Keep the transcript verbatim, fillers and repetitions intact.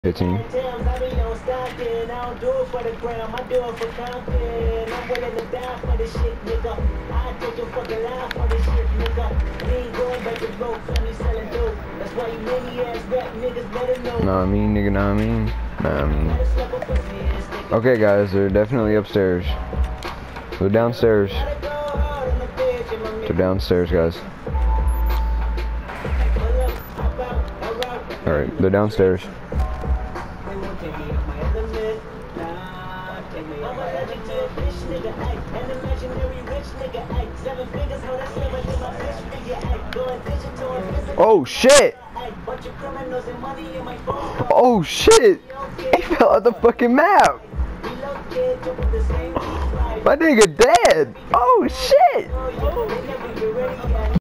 fifteen. Nah, I mean, nigga, nah, I mean, nah, I mean. Okay, guys, they're definitely upstairs. They're downstairs. They're downstairs, guys. Alright, they're downstairs. Oh shit! Oh shit! He fell out the fucking map! My nigga dead! Oh shit!